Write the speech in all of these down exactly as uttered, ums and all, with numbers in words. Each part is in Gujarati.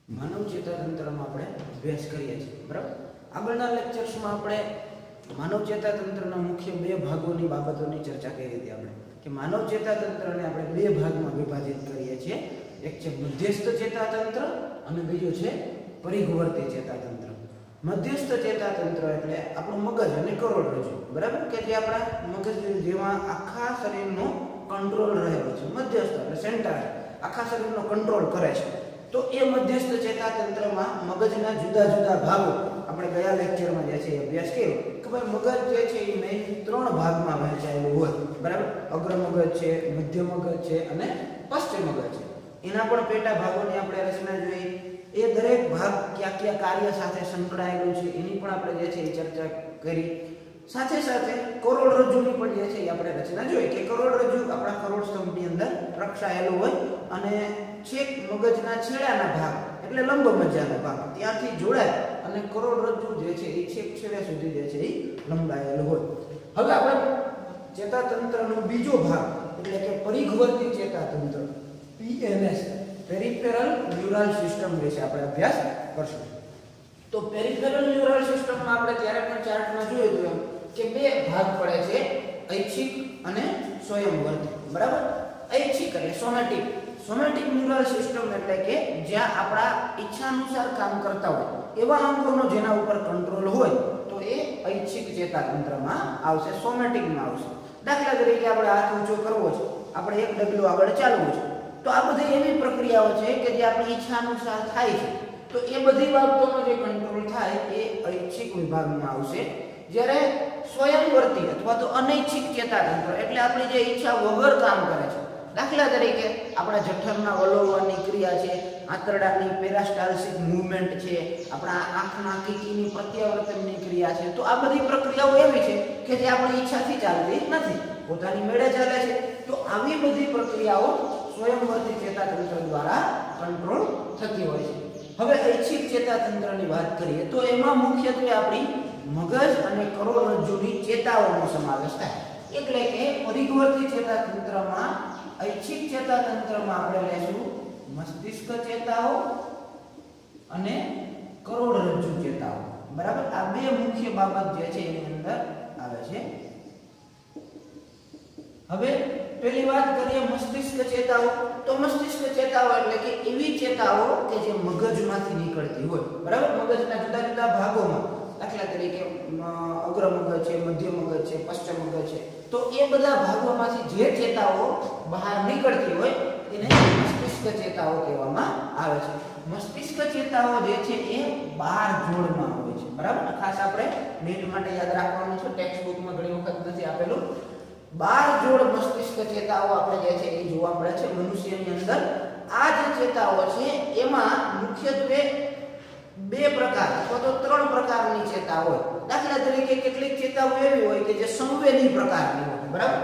માનવ ચેતાતંત્રમાં આપણે અભ્યાસ કરીએ છીએ, બરાબર. આગળના લેક્ચર્સમાં આપણે માનવ ચેતાતંત્રના મુખ્ય બે ભાગોની બાબતોની ચર્ચા કરી હતી આપણે કે માનવ ચેતાતંત્રને આપણે બે ભાગમાં વિભાજિત કરીએ છીએ. એક છે મધ્યસ્થ ચેતાતંત્ર અને બીજું છે પરિઘવર્તી ચેતાતંત્ર. મધ્યસ્થ ચેતાતંત્ર એટલે આપણું મગજ અને કરોડરજ્જુ, બરાબર, કે જે આપણા મગજ જેમાં આખા શરીરનો કંટ્રોલ રહેલો છે. મધ્યસ્થ એટલે સેન્ટર, આખા શરીરનો કંટ્રોલ કરે છે. તો એ મધ્યસ્થ ચેતાતંત્રમાં મગજના જુદા જુદા ભાગો આપણે ગયા લેક્ચરમાં જે છે અભ્યાસ કર્યો કે ભાઈ મગજ જે છે એ મેઇન ત્રણ ભાગમાં વહેંચાયેલું હોય, બરાબર. અગ્ર મગજ છે, મધ્ય મગજ છે અને પશ્ચિમ મગજ છે. એના પણ પેટા ભાગોની આપણે રચના જોઈ. એ દરેક ભાગ કયા કયા કાર્ય સાથે સંકળાયેલું છે એની પણ આપણે જે છે એ ચર્ચા કરી. સાથે સાથે કરોડરજ્જુની પણ જે છે એ આપણે રચના જોઈ કે કરોડરજ્જુ આપણા કરોડ સ્તંભની અંદર રક્ષાયેલું હોય અને છેક મગજના છેડાના ભાગ એટલે લંબ મજ્જાનો ભાગ ત્યાંથી જોડાય અને કરોડરજ્જુ જે છે એ છેક છેડે સુધી જે છે એ લંબાયેલું હોય. હવે આપણે ચેતાતંત્રનો બીજો ભાગ એટલે કે પરિઘવર્તી ચેતાતંત્ર પીએનએસ પેરિફેરલ ન્યુરલ સિસ્ટમ વિશે આપણે અભ્યાસ કરશું. તો પેરિફેરલ ન્યુરલ સિસ્ટમમાં આપણે ત્યારે પણ ચાર્ટમાં જોયું હતું કે બે ભાગ પડે છે, ઐચ્છિક અને સ્વયંવર્તી, બરાબર. ઐચ્છિક એટલે સોમેટિક. સોમેટિક ન્યુરલ સિસ્ટમ એટલે કે જ્યાં આપણા ઈચ્છાનુસાર કામ કરતા હોય એવા અંગોનો જેના ઉપર કંટ્રોલ હોય તો એ ઐચ્છિક ચેતાતંત્રમાં આવશે, સોમેટિકમાં આવશે. દાખલા તરીકે આપણે હાથ ઊંચો કરવો છે, આપણે એક ડગલું આગળ ચાલવું છે, તો આ બધી એવી પ્રક્રિયાઓ છે કે જે આપણી ઈચ્છા અનુસાર થાય છે. તો એ બધી બાબતોનો જે કંટ્રોલ થાય એ ઐચ્છિક વિભાગમાં આવશે. જ્યારે સ્વયંવર્તી અથવા તો અનૈચ્છિક ચેતાતંત્ર એટલે આપણી જે ઈચ્છા વગર કામ કરે છે. દાખલા તરીકે આપણા જઠરના વલોવવાની ક્રિયા છે, આંતરડાની પેરાસ્ટાલ્સિક મૂવમેન્ટ છે, આપણા આંખના કીકીની પ્રત્યાવર્તનની ક્રિયા છે. તો આ બધી પ્રક્રિયાઓ એવી છે કે જે આપણી ઈચ્છાથી ચાલતી નથી, પોતાની મેળે ચાલે છે. તો આવી બધી પ્રક્રિયાઓ સ્વયંવર્તી ચેતાતંત્ર દ્વારા કંટ્રોલ થતી હોય છે. હવે ઐચ્છિક ચેતાતંત્રની વાત કરીએ તો એમાં મુખ્યત્વે આપણી મગજ અને કરોડરજ્જુની ચેતાઓનો સમાવેશ થાય. એટલે કે પરિઘવર્તી ચેતાતંત્રમાં ઐચ્છિક ચેતાતંત્રમાં આપણે લેશું મસ્તિષ્ક ચેતાઓ અને કરોડરજ્જુ ચેતાઓ, બરાબર. આ બે મુખ્ય બાબત જે છે એની અંદર આવે છે. હવે પહેલી વાત કરીએ મસ્તિષ્ક ચેતાઓ. તો મસ્તિષ્ક ચેતાઓ એટલે કે એવી ચેતાઓ કે જે મગજમાંથી નીકળતી હોય, બરાબર. મગજના જુદા જુદા ભાગોમાં, દાખલા તરીકે અગ્ર મગજ છે, મધ્ય મગજ છે, પશ્ચિમ મગજ છે, તો એ બધા ભાગોમાંથી જે ચેતાઓ બહાર નીકળતી હોય એને મસ્તિષ્ક ચેતાઓ કહેવામાં આવે છે. મસ્તિષ્ક ચેતાઓ જે છે એ બાર જોડમાં હોય છે, બરાબર. ખાસ આપણે નીટ માટે યાદ રાખવાનું છે, ટેક્સ્ટ બુકમાં ઘણી વખત નથી આપેલું. બાર જોડ મસ્તિષ્ક ચેતાઓ આપણે જે છે એ જોવા મળે છે મનુષ્યની અંદર. આ જે ચેતાઓ છે એમાં મુખ્યત્વે બે પ્રકાર અથવા તો ત્રણ પ્રકારની ચેતા હોય. દાખલા તરીકે કેટલીક ચેતાઓ એવી હોય કે જે સંવેદી પ્રકારની હોય, બરાબર.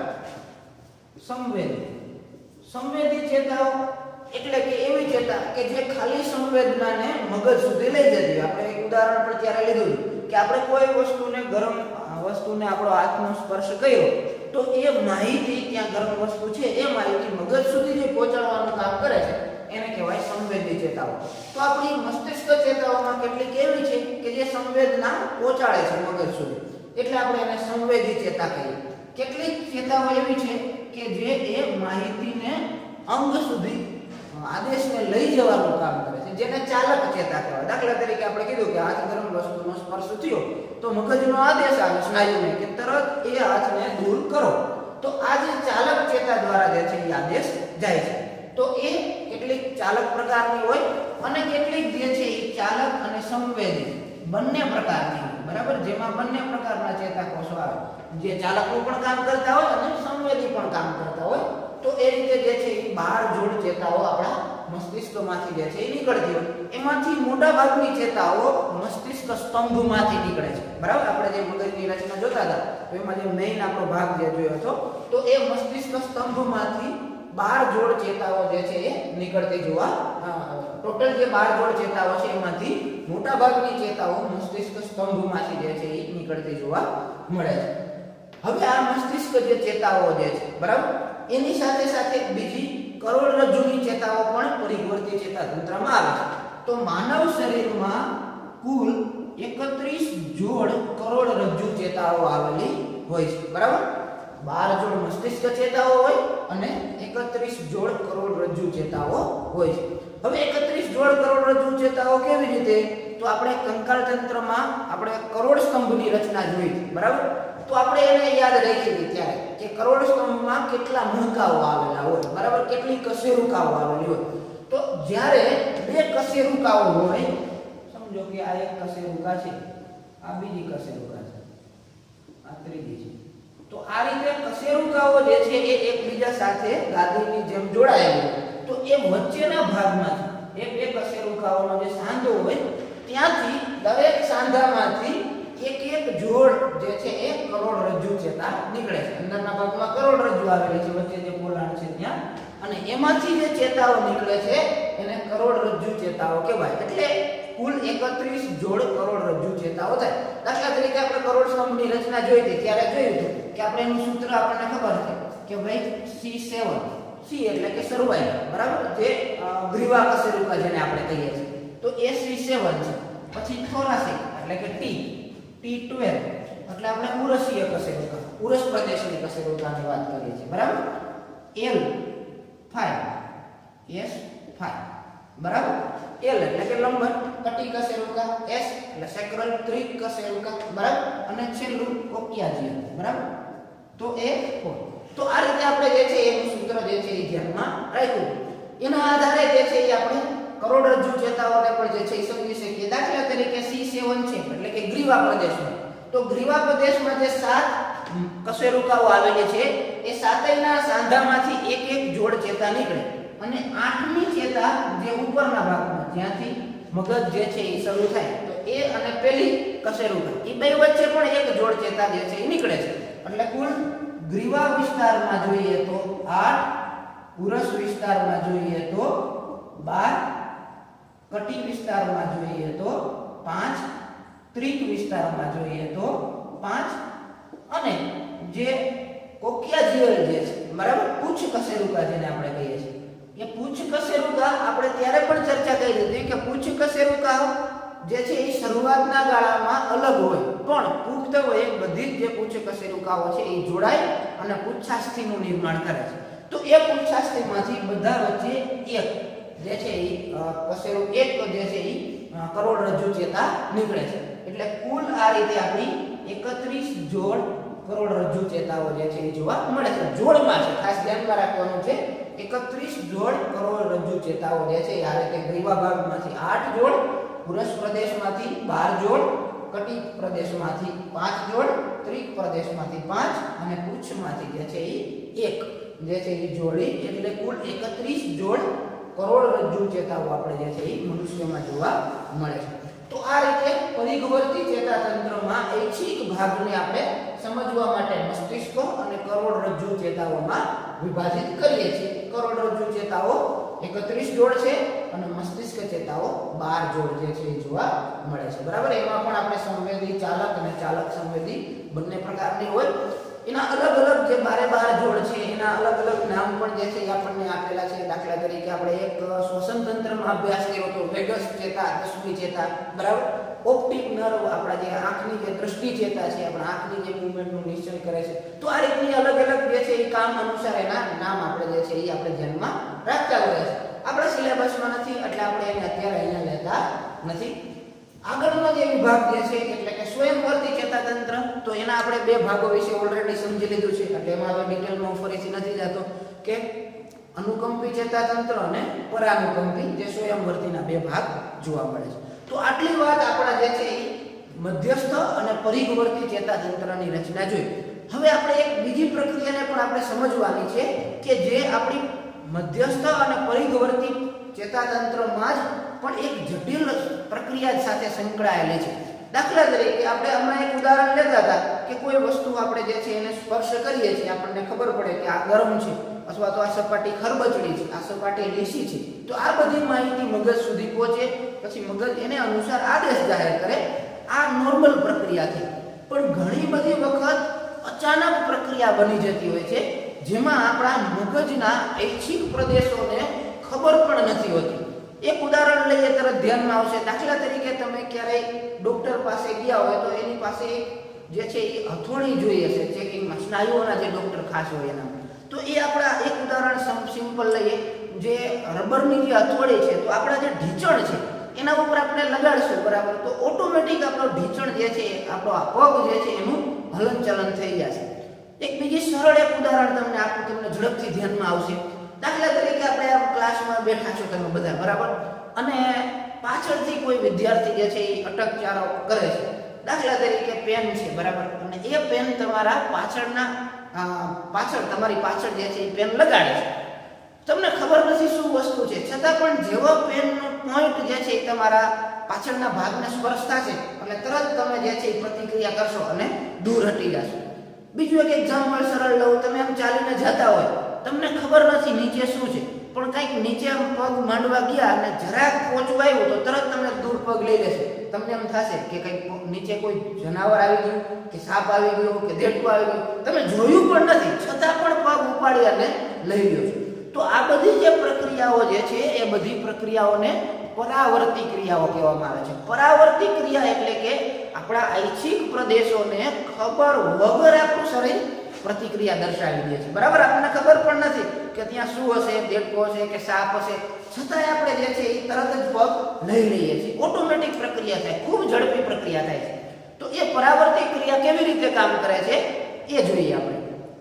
સંવેદી સંવેદી ચેતાઓ એટલે કે એવી ચેતા કે જે ખાલી સંવેદનાને મગજ સુધી લઈ જતી હોય. આપણે એક ઉદાહરણ પર ત્યારે લીધું કે આપણે કોઈ વસ્તુને ગરમ વસ્તુને આપણો હાથનો સ્પર્શ કર્યો તો એ માહિતી, ત્યાં ગરમ વસ્તુ છે એ માહિતી મગજ સુધી જે પહોંચાડવાનું કામ કરે છે એને કહેવાય સંવેદી ચેતાઓ. તો આપણી મસ્તિષ્ક ચેતાઓમાં કેટલીક એવી છે કે જે સંવેદના પહોંચાડે છે મગજ સુધી, એટલે આપણે એને સંવેદી ચેતા કહીએ. કેટલીક ચેતાઓ એવી છે કે જે એ માહિતીને અંગ સુધી, આદેશને લઈ જવાનું કામ કરે છે, જેને ચાલક ચેતા કહેવાય. દાખલા તરીકે આપણે કીધું કે હાથ ગરમ વસ્તુનો સ્પર્શ થયો તો મગજનો આદેશ આવે સ્નાયુને કે તરત એ હાથને દૂર કરો. તો આ જે ચાલક ચેતા દ્વારા જે છે એ આદેશ જાય છે. તો એ કેટલીક ચાલક પ્રકારની હોય અને કેટલીક જે છે એ ચાલક અને સંવેદી બંને પ્રકારની હોય, બરાબર. જેમાં બંને પ્રકારના ચેતાકોષો આવે, જે ચાલકનું પણ કામ કરતા હોય અને સંવેદી પણ કામ કરતા હોય. તો એ રીતે જે છે એ બાર જોડ ચેતાઓ આપણા મસ્તિષ્કમાંથી જે છે એ નીકળતી હોય. એમાંથી મોટા ભાગની ચેતાઓ મસ્તિષ્ક સ્તંભમાંથી નીકળે છે, બરાબર. આપણે જે મગજની રચના જોતા હતા તો એમાં જે મેઇન આપણો ભાગ જે જોયો હતો તો એ મસ્તિષ્ક સ્તંભમાંથી બાર જોડ ચેતાઓ જે છે એ નીકળતી જોવા ટોટલ જે બાર જોડ ચેતાઓ છે એમાંથી મોટા ભાગની ચેતાઓ મસ્તિષ્ક સ્તંભમાંથી જે છે એ નીકળતી જોવા મળે છે. હવે આ મસ્તિષ્ક જે ચેતાઓ જે છે, બરાબર, એની સાથે સાથે બીજી કરોડરજ્જુની ચેતાઓ પણ પરિઘવર્તી ચેતાતંત્રમાં આવે છે. તો માનવ શરીરમાં કુલ એકત્રીસ જોડ કરોડરજ્જુ ચેતાઓ આવેલી હોય છે, બરાબર? બાર જોડ મસ્તિષ્ક ચેતાઓ હોય અને એકત્રીસ જોડ કરોડરજ્જુ ચેતાઓ હોય છે. હવે એકત્રીસ જોડ કરોડરજ્જુ ચેતાઓ કેવી રીતે? તો આપણે કંકાલ તંત્રમાં આપણે કરોડ સ્તંભની રચના જોઈ હતી, બરાબર? તો આપણે એને યાદ રાખી હતી ત્યારે કે કરોડ સ્તંભમાં કેટલા મણકાઓ આવેલા હોય, બરાબર? કેટલી કશેરુકાઓ આવેલી હોય. તો જ્યારે બે કશેરુકાઓ હોય, સમજો કે આ એક કશેરુકા છે, આ બીજી કશેરુકા છે, આ ત્રીજી છે, તો આ રીતે કશેરુકાઓ જે છે એ એકબીજા સાથે ગાદીની જેમ જોડાયેલી હોય. તો એ વચ્ચેના ભાગમાં એ બે કશેરુકાઓનો જે સાંધો હોય ત્યાંથી દરેક સાંધામાંથી એક એક જોડ જે છે એ કરોડરજ્જુ ચેતા નીકળે છે. અંદરના ભાગમાં કરોડરજ્જુ આવેલી છે, વચ્ચે જે પોલાણ છે ત્યાં, અને એમાંથી જે ચેતાઓ નીકળે છે એને કરોડરજ્જુ ચેતાઓ કહેવાય. એટલે કુલ એકત્રીસ જોડ કરોડરજ્જુ ચેતાઓ થાય. દાખલા તરીકે આપણે કરોડ સ્તંભની રચના જોઈ હતી ત્યારે જોયું હતું કે આપણે એનું સૂત્ર આપણને ખબર છે કે ભાઈ સી સેવન, સી એટલે કે સર્વાઇકલ, બરાબર? જે ગ્રીવા કશેરુકા જેને આપણે કહીએ છીએ, તો એ સી સેવન છે. પછી થોરાસિક એટલે કે ટી, ટી ટ્વેલ્વ એટલે આપણે ઉરસીય કશેરુકા, ઉરસ પ્રદેશની કશેરુકાની વાત કરીએ છીએ, બરાબર? એલ ફાઈવ, એસ ફાઈવ, બરાબર? એલ એટલે કે લંબન કટી કશેરુકા, એસ એટલે સેક્રલ ત્રિક કશેરુકા, બરાબર? અને છેલ્લું કોક્યાજિયન, બરાબર? તો એ ફોર. તો આ રીતે આપણે જે છે એનું સૂત્ર જે છે એ ધ્યાનમાં રાખ્યું. એના આધારે જે છે એ આપણે કરોડરજ્જુ ચેતાઓને પણ જે છે એ સમજી શકીએ. દાખલા તરીકે સી સેવન છે એટલે કે ગ્રીવા પ્રદેશમાં, તો ગ્રીવા પ્રદેશમાં જે સાત કશેરુકાઓ આવેલી છે એ સાતેયના સાંધામાંથી એક એક જોડ ચેતા નીકળે અને આઠમી ચેતા જે ઉપરના ભાગમાં જ્યાંથી મગજ જે છે એ શરૂ થાય, તો એ અને પેલી કશેરુકા એ બે વચ્ચે પણ એક જોડ ચેતા જે છે એ નીકળે છે. એટલે કુલ ગ્રીવા વિસ્તારમાં જોઈએ તો આઠ, ઉરસ વિસ્તારમાં જોઈએ તો બાર, કટી વિસ્તારમાં જોઈએ તો પાંચ, ત્રિક વિસ્તારમાં જોઈએ તો પાંચ, અને જે કોક્યાજિયલ જે છે, બરાબર? પૂછ કશેરુકા જેને આપણે કહીએ છીએ, એ પૂછ કશેરુકા આપણે ત્યારે પણ ચર્ચા કરી હતી કે પૂછ કશેરુકા જે છે એ શરૂઆતના ગાળામાં અલગ હોય, પણ પુખ્ત વયે બધી જ જે પૂછ કશેરુકાઓ છે એ જોડાય અને પુચ્છાસ્થિનું નિર્માણ કરે છે. તો એ પુચ્છાસ્થિમાંથી બધા વચ્ચે એક જે છે એ કશેરુ એક જે છે એ કરોડરજ્જુ ચેતા નીકળે છે. એટલે કુલ આ રીતે આપણી એકત્રીસ જોડ કરોડરજ્જુ ચેતાઓ જે છે એ જોવા મળે છે. જોડમાં છે, ખાસ ધ્યાનમાં રાખવાનું છે, એકત્રીસ જોડ કરોડરજ્જુ ચેતાઓ જે છે આ રીતે ગ્રીવા ભાગમાંથી આઠ જોડ, પુરસ પ્રદેશમાંથી બાર જોડ, કટી પ્રદેશમાંથી પાંચ જોડ, ત્રિક પ્રદેશમાંથી પાંચ અને પૂંછમાંથી જે છે એ એક જે છે એ જોડી, એટલે કુલ એકત્રીસ જોડ કરોડરજ્જુ ચેતાઓ આપણે જે છે એ મનુષ્યમાં જોવા મળે છે. તો આ રીતે પરિઘવર્તી ચેતાતંત્રમાં ઐચ્છિક ભાગને આપણે સમજવા માટે મસ્તિષ્ક અને કરોડરજ્જુ ચેતાઓમાં વિભાજિત કરીએ છીએ. કરોડરજ્જુ ચેતાઓ એકત્રીસ જોડ છે અને મસ્તિષ્ક ચેતાઓ બાર જોડ જે છે એ જોવા મળે છે, બરાબર? એમાં પણ આપણે સંવેદી ચાલક અને ચાલક સંવેદી બંને પ્રકારની હોય. એના અલગ અલગ જે બારે બાર જોડ છે એના અલગ અલગ નામ પણ જે છે એ આપણને આપેલા છે. દાખલા તરીકે આપણે એક શ્વસન તંત્રમાં અભ્યાસ કર્યો તો વેગસ ચેતા, દસમી ચેતા, બરાબર? ઓપ્ટિક નર્વ આપણા જે આંખની જે દ્રષ્ટિ ચેતા છે, આપણા આંખની જે મૂવમેન્ટનું નિશ્ચય કરે છે. તો આ રીતની અલગ અલગ જે છે એ કામ અનુસાર એના નામ આપણે જે છે એ આપણે ધ્યાનમાં રાખતા હોઈએ છીએ. આપણા સિલેબસમાં નથી એટલે આપણે એને અત્યારે અહીંયા લેતા નથી. આગળનો જે વિભાગ જે છે એટલે કે સ્વયંવર્તી ચેતાતંત્ર, તો એના આપણે બે ભાગો વિશે ઓલરેડી સમજી લીધું છે એટલે એમાં હવે ડિટેલમાં ફરીથી નથી જતો કે અનુકંપી ચેતાતંત્ર અને પરાનુકંપી જે સ્વયંવર્તીના બે ભાગ જોવા મળે છે. તો આટલી વાત આપણા જે છે એ મધ્યસ્થ અને પરિઘવર્તી ચેતાતંત્રની રચના જોઈ. હવે આપણે એક બીજી પ્રક્રિયાને પણ આપણે સમજવાની છે કે જે આપણી મધ્યસ્થ અને પરિઘવર્તી ચેતાતંત્રમાં જ પણ એક જટિલ પ્રક્રિયા સાથે સંકળાયેલી છે. દાખલા તરીકે આપણે હમણાં એક ઉદાહરણ લેતા હતા કે કોઈ વસ્તુ આપણે જે છે એને સ્પર્શ કરીએ છીએ, આપણને ખબર પડે કે આ ગરમ છે અથવા તો આ સપાટી ખરબચડી છે, આ સપાટી લીસી છે. તો આ બધી માહિતી મગજ સુધી પહોંચે, પછી મગજ એને અનુસાર આદેશ જાહેર કરે. આ નોર્મલ પ્રક્રિયા છે. પણ ઘણી બધી વખત અચાનક પ્રક્રિયા બની જતી હોય છે જેમાં આપણા મગજના ઐચ્છિક પ્રદેશોને ખબર પણ નથી હોતી. એક ઉદાહરણ લઈએ તરત ધ્યાનમાં આવશે. દાખલા તરીકે તમે ક્યારેય ડોક્ટર પાસે ગયા હોય તો એની પાસે જે છે એ હથોડી જોઈએ છે ચેકિંગમાં, સ્નાયુઓના જે ડોક્ટર ખાસ હોય એના. તો એ આપણા એક ઉદાહરણ સિમ્પલ લઈએ, જે રબરની જે હથોડી છે તો આપણા જે ઢીંચણ છે એના ઉપર આપણે લગાડશું, બરાબર, તો ઓટોમેટિક આપણો ઢીંચણ જે છે, આપણો આ પગ જે છે એનું હલનચલન થઈ જશે. એક બીજી સરળ એક ઉદાહરણ તમને આપું, તમને ઝડપથી ધ્યાનમાં આવશે. દાખલા તરીકે આપણે આ ક્લાસમાં બેઠા છો તમે બધા, બરાબર, અને પાછળથી કોઈ વિદ્યાર્થી જે છે એ અટકચારો કરે છે. દાખલા તરીકે પેન છે, બરાબર, અને એ પેન તમારા પાછળના પાછળ તમારી પાછળ જે છે એ પેન લગાડે છે. તમને ખબર નથી શું વસ્તુ છે, છતાં પણ જેવો પેનનો પોઈન્ટ જે છે એ તમારા પાછળના ભાગને સ્પર્શ થશે એટલે તરત તમે જે છે એ પ્રતિક્રિયા કરશો અને દૂર હટી જશો. બીજું એક એક્ઝામ્પલ સરળ લઉં. તમે આમ ચાલીને જતા હોય, તમને ખબર નથી નીચે શું છે, પણ કંઈક નીચે આમ પગ માંડવા ગયા અને જરાક પહોંચવા આવ્યું તો તરત તમે દૂર પગ લઈ લેશો. તમને એમ થશે કે કંઈક નીચે કોઈ જનાવર આવી ગયું, કે સાપ આવી ગયો, કે દેડકું આવી ગયું, તમે જોયું પણ નથી, છતાં પણ પગ ઉપાડી અને લઈ લ્યો છો. તો આ બધી જે પ્રક્રિયાઓ જે છે એ બધી પ્રક્રિયાઓને પરાવર્તી ક્રિયાઓ કહેવામાં આવે છે. પરાવર્તી ક્રિયા એટલે કે આપણા ઐચ્છિક પ્રદેશોને ખબર વગર આપણું શરીર પ્રતિક્રિયા દર્શાવી દે છે, બરાબર. આપણને ખબર પણ નથી કે ત્યાં શું હશે, દેડકો હશે કે સાપ હશે, છતાંય આપણે જે છે એ તરત જ પગ લઈ લઈએ છીએ. ઓટોમેટિક પ્રક્રિયા થાય, ખૂબ ઝડપી પ્રક્રિયા થાય છે. તો એ પરાવર્તી ક્રિયા કેવી રીતે કામ કરે છે એ જોઈએ આપણે.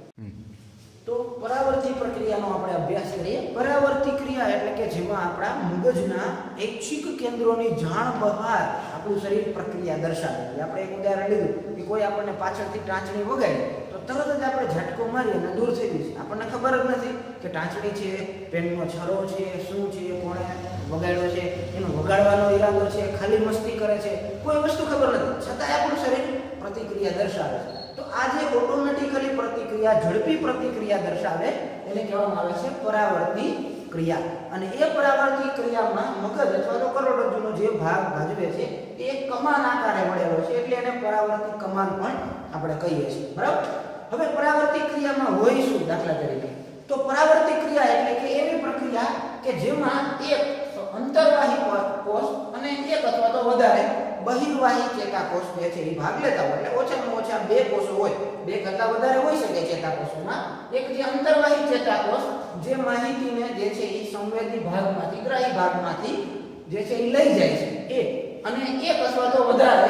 તો પરાવર્તી પ્રક્રિયાનો આપણે અભ્યાસ કરીએ. પરાવર્તી ક્રિયા એટલે કે જેમાં આપણા મગજના ઐચ્છિક કેન્દ્રોની જાણ બહાર આપણું શરીર પ્રક્રિયા દર્શાવે. આપણે એક ઉદાહરણ લીધું કે કોઈ આપણને પાછળથી ટાંચણી વગાડી તો તરત જ આપણે ઝટકો મારી અને દૂર થઈ જશે. આપણને ખબર જ નથી કે ટાંચણી છે, પેનનો છરો છે, શું છે, કોણે વગાડ્યો છે, એનો વગાડવાનો ઈરાદો છે, ખાલી મસ્તી કરે છે, કોઈ વસ્તુ ખબર નથી, છતાંય આપણું શરીર પ્રતિક્રિયા દર્શાવે છે. તો આ જે ઓટોમેટિકલી પ્રતિક્રિયા, ઝડપી પ્રતિક્રિયા દર્શાવે એને કહેવામાં આવે છે પરાવર્તી ક્રિયા. અને એ પરાવર્તી ક્રિયામાં મગજ અથવા તો કરોડરજ્જુનો જે ભાગ ભજવે છે એ એક કમાન આકારે વળેલો છે, એટલે એને પરાવર્તી કમાન પણ આપણે કહીએ છીએ, બરાબર. હવે પરાવર્તી ક્રિયામાં હોય શું? દાખલા તરીકે તો પરાવર્તી ક્રિયા એટલે કે એવી પ્રક્રિયા કે જેમાં એક અંતર્વાહી કોષ અને એક અથવા તો વધારે બહિર્વાહી ચેતાકોષ જે છે એ ભાગ લેતા હોય. એટલે ઓછામાં ઓછા બે કોષો હોય, બે કરતા વધારે હોઈ શકે ચેતાકોષોમાં. એક જે અંતર્વાહી ચેતાકોષ જે માહિતીને જે છે એ સંવેદી ભાગમાંથી, ગ્રાહી ભાગમાંથી જે છે એ લઈ જાય છે એ, અને એક અથવા તો વધારે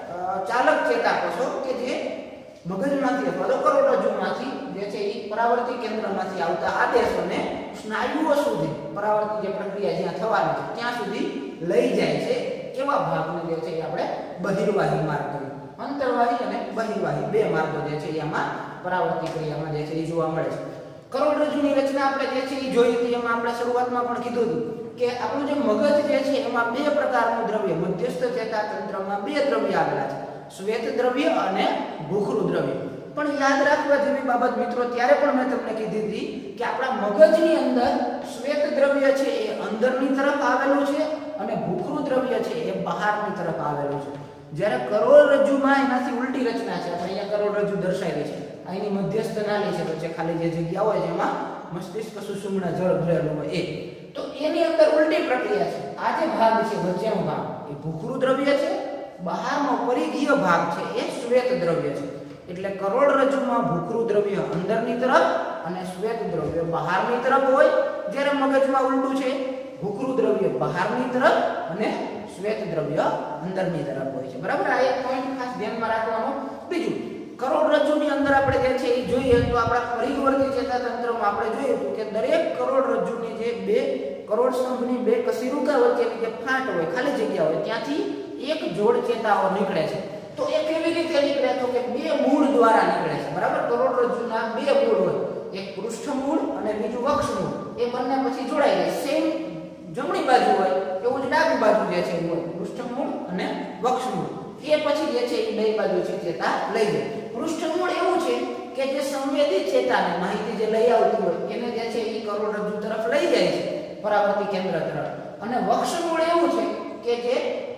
ચાલક ચેતાકોષો કે જે મગજમાંથી અથવા તો કરોડરજ્જુમાંથી જે છે એ પરાવર્તી કેન્દ્રમાંથી આવતા આદેશોને સ્નાયુઓ સુધી, પરાવર્તી જે પ્રક્રિયા જ્યાં થવાની છે ત્યાં સુધી લઈ જાય છે. એવા ભાગને જે છે એ આપણે બહિર્વાહી માર્ગ કહીએ. અંતર્વાહી અને બહિર્વાહી બે માર્ગો જે છે એમાં પરાવર્તી ક્રિયામાં જે છે એ જોવા મળે છે. કરોડરજ્જુની રચના આપણે જે છે એ જોઈ હતી, એમાં આપણે શરૂઆતમાં પણ કીધું હતું કે આપણું જે મગજ જે છે એમાં બે પ્રકારનું દ્રવ્ય, મધ્યસ્થ ચેતાતંત્રમાં બે દ્રવ્ય આવેલા છે, શ્વેત દ્રવ્ય અને ભૂખરું દ્રવ્ય. પણ યાદ રાખવા જેવી બાબત મિત્રો, ત્યારે પણ મેં તમને કીધી હતી કે આપણા મગજની અંદર શ્વેત દ્રવ્ય છે એ અંદરની તરફ આવેલું છે અને ભૂખરું દ્રવ્ય છે એ બહારની તરફ આવેલું છે. જ્યારે કરોડરજ્જુમાં એનાથી ઉલટી રચના છે. આપણે અહીંયા કરોડરજ્જુ દર્શાવી છે, અહીંની મધ્યસ્થ નાલી છે, વચ્ચે ખાલી જે જગ્યા હોય જેમાં મસ્તિષ્ક સુષુમ્ના જળ ભરેલું હોય એ, તો એની અંદર ઉલટી પ્રક્રિયા છે. આ જે ભાગ છે વચ્ચેનો ભાગ એ ભૂખરું દ્રવ્ય છે, બહારનો પરિઘીય ભાગ છે એ શ્વેત દ્રવ્ય છે. એટલે કરોડરજ્જુમાં ભૂખરું દ્રવ્ય અંદરની તરફ અને શ્વેત દ્રવ્ય બહારની તરફ હોય, જ્યારે મગજમાં ઉલટું છે, ભૂખરું દ્રવ્ય બહારની તરફ અને શ્વેત દ્રવ્ય અંદરની તરફ હોય છે, બરાબર. આ એક પોઈન્ટ ખાસ ધ્યાનમાં રાખવાનો. બીજું, કરોડરજ્જુની અંદર આપણે જે છે એ જોઈએ તો આપણા પરિવર્તી ચેતાતંત્રમાં આપણે જોયું કે દરેક કરોડરજ્જુની જે બે કરોડ સ્તંભની બે કશેરુકા વચ્ચેની જે ફાટ હોય, ખાલી જગ્યા હોય, ત્યાંથી એક જોડ ચેતાઓ નીકળે છે. તો એ કેવી રીતે નીકળે? તો કે બે મૂળ દ્વારા નીકળે છે, બરાબર. કરોડરજ્જુના બે મૂળ હોય, એક પૃષ્ઠ મૂળ અને બીજું વક્ષ મૂળ. એ બંને પછી જોડાઈ જાય. સેમ જમણી બાજુ હોય એવું જ ડાબી બાજુ જે છે હોય, પૃષ્ઠ મૂળ અને વક્ષ મૂળ. એ પછી જે છે એ બે બાજુ છે ચેતા લઈ જાય. પૃષ્ઠ મૂળ એવું છે કે જે સંવેદી ચેતાને માહિતી જે લઈ આવતી હોય એને જે છે એ કરોડરજ્જુ તરફ લઈ જાય છે, પરાવર્તી કેન્દ્ર તરફ. અને વક્ષ મૂળ એવું છે કે જે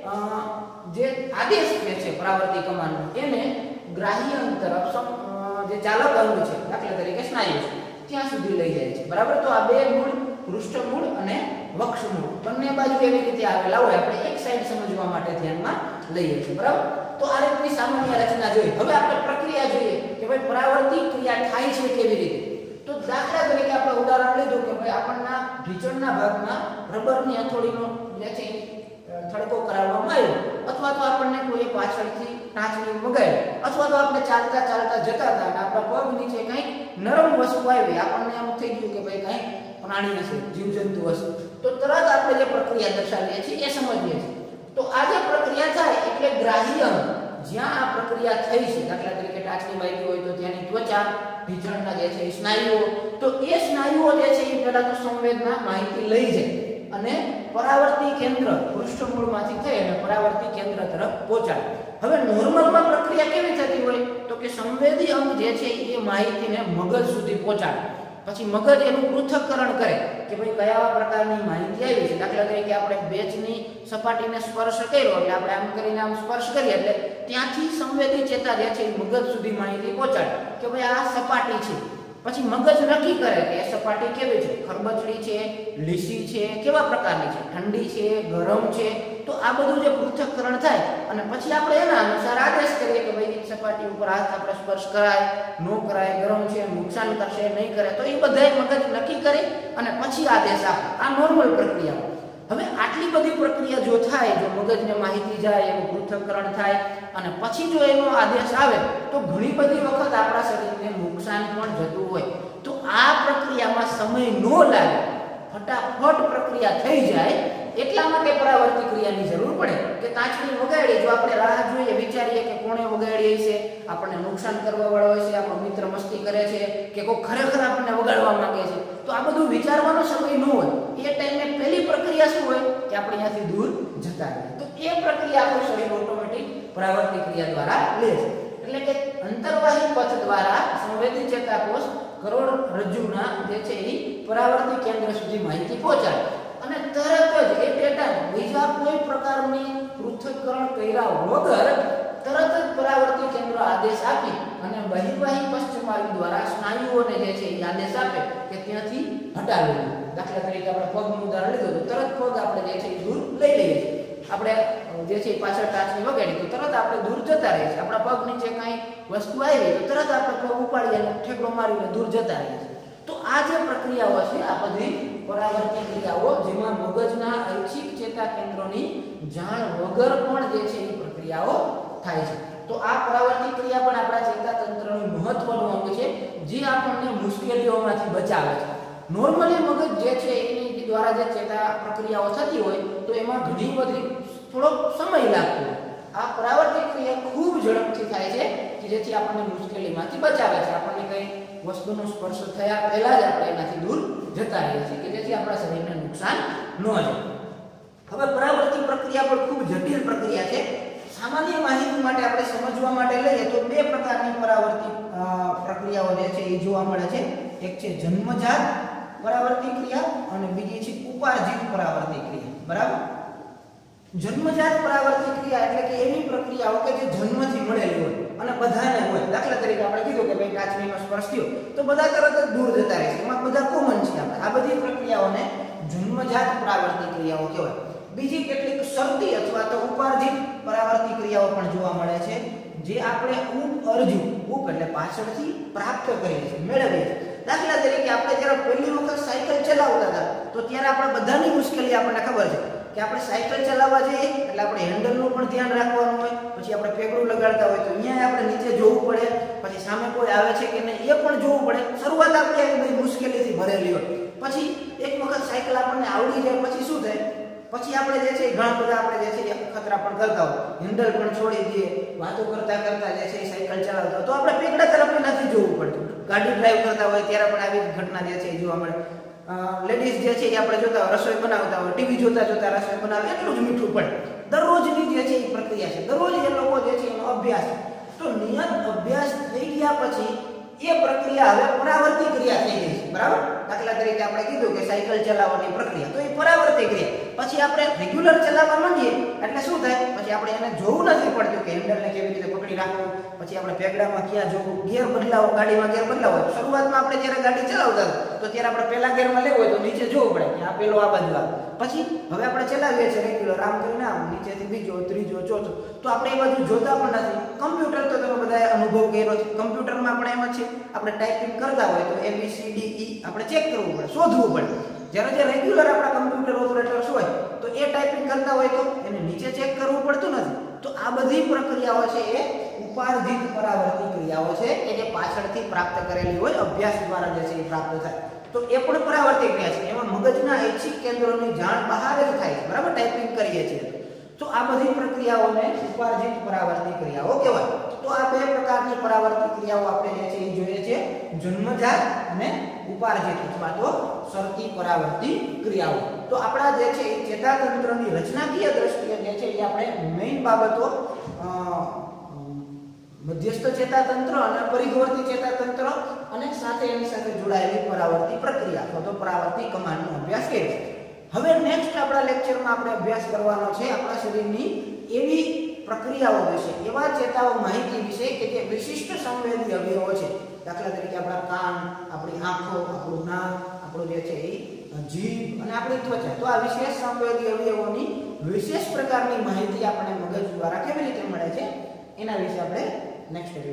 જે આદેશ જે છે પરાવર્તી કમાનનો એને ગ્રાહ્ય અંગ તરફ જે ચાલક અંગ છે, દાખલા તરીકે સ્નાયુ છે, ત્યાં સુધી લઈ જાય છે, બરાબર. તો આ બે મૂળ, પૃષ્ઠ મૂળ અને વક્ષમૂળ બંને બાજુ એવી રીતે આવેલા હોય, આપણે એક સાઈડ સમજવા માટે ધ્યાનમાં લઈએ છીએ, બરાબર? તો આ રીતની સામાન્ય રચના જોઈએ. હવે આપણે પ્રક્રિયા જોઈએ કે ભાઈ પરાવર્તિત ક્રિયા થાય છે કેવી રીતે. તો દાખલા તરીકે આપણે ઉદાહરણ લીધું કે ભાઈ આપણના ઢીંચણના ભાગમાં રબરની હથોડીનો જે છે થડકો કરાવવામાં આવ્યો, અથવા તો આપણને કોઈ પાછળથી ટાંચણી વગાડી, અથવા તો આપણે ચાલતા ચાલતા જતા હતા અને આપણા પગ નીચે કંઈક નરમ વસ્તુ આવી, આપણને એમ થઈ ગયું કે ભાઈ કંઈક પ્રાણી હશે, જીવજંતુ હશે, તો તરત આપણે જે પ્રક્રિયા દર્શાવીએ છીએ એ સમજીએ છીએ. તો આ જે પ્રક્રિયા થાય એટલે ગ્રાહ્ય અંગ જ્યાં આ પ્રક્રિયા થઈ છે, દાખલા તરીકે ટાંચણી વાગી હોય તો ત્યાંની ત્વચા, ઢીંચણના જે છે એ સ્નાયુઓ, તો એ સ્નાયુઓ જે છે એ પહેલા તો સંવેદના માહિતી લઈ જાય અને પરાવર્તી કેન્દ્ર પૃષ્ઠમૂળમાંથી થઈ અને પરાવર્તી કેન્દ્ર તરફ પહોંચાડે. હવે નોર્મલમાં પ્રક્રિયા કેવી થતી હોય તો કે સંવેદી અંગ જે છે એ માહિતીને મગજ સુધી પહોંચાડે, પછી મગજ એનું પૃથ્થકરણ કરે કે ભાઈ કયા પ્રકારની માહિતી આવી છે. દાખલા તરીકે આપણે બેચની સપાટીને સ્પર્શ કર્યો એટલે આપણે આમ કરીને આમ સ્પર્શ કરીએ એટલે ત્યાંથી સંવેદી ચેતા જે છે એ મગજ સુધી માહિતી પહોંચાડે કે ભાઈ આ સપાટી છે. પછી મગજ નક્કી કરે કે એ સપાટી કેવી છે, ખરબચડી છે, લીસી છે, કેવા પ્રકારની છે, ઠંડી છે, ગરમ છે. તો આ બધું જે પૃથ્થકરણ થાય અને પછી આપણે એના અનુસાર આદેશ કરીએ કે ભાઈ સપાટી ઉપર હાથ આપણે સ્પર્શ કરાય, ન કરાય, ગરમ છે, નુકસાન કરશે, નહીં કરે, તો એ બધા મગજ નક્કી કરે અને પછી આદેશ આપે. આ નોર્મલ પ્રક્રિયા. હવે આટલી બધી પ્રક્રિયા જો થાય, જો મગજને માહિતી જાય, એનું પૃથ્થકરણ થાય અને પછી જો એનો આદેશ આવે તો ઘણી બધી વખત આપણા શરીરને નુકસાન પણ જતું હોય. તો આ પ્રક્રિયામાં સમય ન લાગે, ફટાફટ પ્રક્રિયા થઈ જાય, એટલા માટે પરાવર્તી ક્રિયાની જરૂર પડે. કે તાંચણી વગાડી, જો આપણે રાહ જોઈએ, વિચારીએ કે કોણે વગાડી છે, આપણને નુકસાન કરવા વાળો હોય છે, આપણો મિત્ર મસ્તી કરે છે કે કોઈ ખરેખર આપણને વગાડવા માંગે છે, તો આ બધું વિચારવાનો સમય ન હોય. એ ટાઈમે પહેલી પ્રક્રિયા શું હોય કે આપણે અહીંયાથી દૂર જતા રહીએ. તો એ પ્રક્રિયા આપણું શરીર ઓટોમેટિક પરાવર્તી ક્રિયા દ્વારા લે છે. એટલે કે અંતર્વાહી પથ દ્વારા સંવેદી ચેતાકોષ કરોડરજ્જુના જે છે એ પરાવર્તી કેન્દ્ર સુધી માહિતી પહોંચાડે અને તરત જ એ ડેટા બીજા કોઈ પ્રકારની પૃથ્થકરણ કર્યા વગર તરત જ પરાવર્તી કેન્દ્ર આદેશ આપી અને બહિર્વાહી પશ્ચમાર્ગ દ્વારા સ્નાયુઓને જે છે એ આદેશ આપે કે ત્યાંથી હટાવી લે. દાખલા તરીકે આપણે પગનું ઉદાહરણ લીધું તો તરત પગ આપણે જે છે એ દૂર લઈ લઈએ છીએ. આપણે જે છે પાછળ ટાંચણી વગાડી તો તરત આપણે દૂર જતા રહીએ છીએ. આપણા પગ નીચે કાંઈ વસ્તુ આવી તો તરત આપણે પગ ઉપાડીએ અને ઠેકડો મારીને દૂર જતા રહીએ છીએ. તો આ જે પ્રક્રિયાઓ છે આ બધી પરાવર્તી ક્રિયાઓ જેમાં મગજના ઐચ્છિક ચેતા કેન્દ્રોની જાણ વગર પણ જે છે એ પ્રક્રિયાઓ થાય છે. તો આ પરાવર્તી ક્રિયા પણ આપણા ચેતાતંત્રનું મહત્વનું અંગ છે જે આપણને મુશ્કેલીઓમાંથી બચાવે છે. નોર્મલી મગજ જે છે એની દ્વારા જે ચેતા પ્રક્રિયાઓ થતી હોય તો એમાં ઘણી બધી થોડો સમય લાગતો હોય. આ પરાવર્તી ક્રિયા ખૂબ ઝડપથી થાય છે કે જેથી આપણને મુશ્કેલીમાંથી બચાવે છે. આપણને કઈ વસ્તુનો સ્પર્શ થયા પહેલા જ આપણે એનાથી દૂર જતા રહીએ છીએ કે જેથી આપણા શરીરને નુકસાન ન જાય. હવે પરાવર્તી પ્રક્રિયા પણ ખૂબ જટિલ પ્રક્રિયા છે. સામાન્ય માહિતી માટે આપણે સમજવા માટે લઈએ તો બે પ્રકારની પરાવર્તી પ્રક્રિયાઓ જે છે એ જોવા મળે છે. એક છે જન્મજાત પરાવર્તી ક્રિયા અને બીજી છે ઉપાર્જિત પરાવર્તી ક્રિયા. બરાબર? જન્મજાત પરાવર્તી ક્રિયા એટલે કે એવી પ્રક્રિયાઓ કે જે જન્મથી મળેલી હોય અને બધાને હોય. દાખલા તરીકે આપણે કીધું કે ભાઈ કાચમીનો સ્પર્શ થયો તો બધા તરત જ દૂર જતા રહે છે, એમાં બધા કોમન છે. આપણે આ બધી પ્રક્રિયાઓને જન્મજાત પરાવર્તી ક્રિયાઓ કહેવાય. બીજી કેટલીક શરતી અથવા તો ઉપાર્જિત પરાવર્તી ક્રિયાઓ પણ જોવા મળે છે જે આપણે ઉપઅર્જિત, ઉપ એટલે પાછળથી પ્રાપ્ત કરીએ છીએ, મેળવીએ છીએ. દાખલા તરીકે આપણે જ્યારે પહેલી વખત સાયકલ ચલાવતા હતા તો ત્યારે આપણે બધાની મુશ્કેલી આપણને ખબર છે કે આપણે સાયકલ ચલાવવા જઈએ એટલે આપણે હેન્ડલનું પણ ધ્યાન રાખવાનું હોય, પછી આપણે પેગડું લગાડતા હોય તો અહીંયા આપણે નીચે જોવું પડે, પછી સામે કોઈ આવે છે કે નહીં એ પણ જોવું પડે. શરૂઆત આપણે આવી બધી મુશ્કેલીથી ભરેલી હોય. પછી એક વખત સાયકલ આપણને આવડી જાય પછી શું થાય, પછી આપણે જે છે ઘણા બધા આપણે જે છે ખતરા પણ કરતા હોય, હેન્ડલ પણ છોડી દઈએ, વાતો કરતા કરતા જે છે સાયકલ ચલાવતા હોય તો આપણે પેગડા તરફ નથી જોવું પડતું. ગાડી ડ્રાઈવ કરતા હોય ત્યારે પણ આવી ઘટના જે છે જોવા મળે. લેડીઝ જે છે એ આપણે જોતા હોય રસોઈ બનાવતા હોય, ટીવી જોતા જોતા રસોઈ બનાવે એટલું જ મીઠું પડે. દરરોજની જે છે એ પ્રક્રિયા છે, દરરોજ એ લોકો જે છે એનો અભ્યાસ. તો નિયત અભ્યાસ થઈ ગયા પછી એ પ્રક્રિયા હવે પરાવર્તી ક્રિયા થઈ ગઈ છે. બરાબર? દાખલા તરીકે આપણે કીધું કે સાયકલ ચલાવવાની પ્રક્રિયા, તો એ પરાવર્તિત ક્રિયા. પછી આપણે રેગ્યુલર ચલાવવા માંડીએ એટલે શું થાય, પછી આપણે એને જોવું નથી પડતું કે હેન્ડલને કેવી રીતે પકડી રાખવું, પછી આપણે પેગડામાં ક્યાં જોવું, ગિયર બદલાવો, ગાડીમાં ગિયર બદલાવો. શરૂઆતમાં આપણે જ્યારે ગાડી ચલાવતા તો ત્યારે આપણે પહેલા ગિયરમાં લેવું હોય તો નીચે જોવું પડે કે આ પેલો આ બાજુ આવે. પછી હવે આપણે ચલાવીએ છીએ રેગ્યુલર, આમ કરીને આમ નીચેથી બીજો, ત્રીજો, ચોથો, તો આપણે એ બાજુ જોતા પણ નથી. કમ્પ્યુટર તો તમે બધાએ અનુભવ કર્યો છે, કમ્પ્યુટરમાં આપણે એમ જ છે, આપણે ટાઈપિંગ કરતા હોય તો એ બી સી ડી ઈ આપણે ચેક કરવું પડે, શોધવું પડે. જ્યારે જે રેગ્યુલર આપણા કમ્પ્યુટર ઓપરેટર્સ હોય તો એ ટાઈપિંગ કરતા હોય તો એને નીચે ચેક કરવું પડતું નથી. તો આ બધી પ્રક્રિયાઓ છે એ ઉપાર્જિત પરાવર્તિત ક્રિયાઓ છે કે જે પાછળથી પ્રાપ્ત કરેલી હોય, અભ્યાસ દ્વારા જે છે એ પ્રાપ્ત થાય. તો એ પણ પરાવર્તિત ક્રિયા છે. એમાં મગજના ઐચ્છિક કેન્દ્રોની જાણ બહાર જ થાય છે, બરાબર, ટાઈપિંગ કરીએ છીએ તો આ બધી પ્રક્રિયાઓને ઉપાર્જિત પરાવર્તિત ક્રિયાઓ કહેવાય. તો આ બે પ્રકારની પરાવર્તિત ક્રિયાઓ આપણે જે છે એ જોઈએ છે, જન્મજાત અને ઉપાર્જિત અથવા તો શરતી પરાવર્તિત ક્રિયાઓ. તો આપણા જે છે એ ચેતાતંત્રની રચનાકીય દ્રષ્ટિએ જે છે એ આપણે મેઇન બાબતો મધ્યસ્થ ચેતાતંત્ર અને પરિવર્તી ચેતાતંત્ર અને સાથે એની સાથે જોડાયેલી પરાવર્તિત પ્રક્રિયા અથવા તો પરાવર્તિત કમાન્ડનો અભ્યાસ કરીએ. હવે નેક્સ્ટ આપણા લેક્ચરમાં આપણે અભ્યાસ કરવાનો છે આપણા શરીરની એવી પ્રક્રિયાઓ વિશે, એવા ચેતાઓ માહિતી વિશે કે જે વિશિષ્ટ સંવેદી અવયવો છે. દાખલા તરીકે આપણા કાન, આપણી આંખો, આપણું નાક, આપણું જે છે એ જીભ અને આપણી ત્વચા. તો આ વિશેષ સંવેદી અવયવોની વિશેષ પ્રકારની માહિતી આપણે મગજ દ્વારા કેવી રીતે મળે છે એના વિશે આપણે નેક્સ્ટ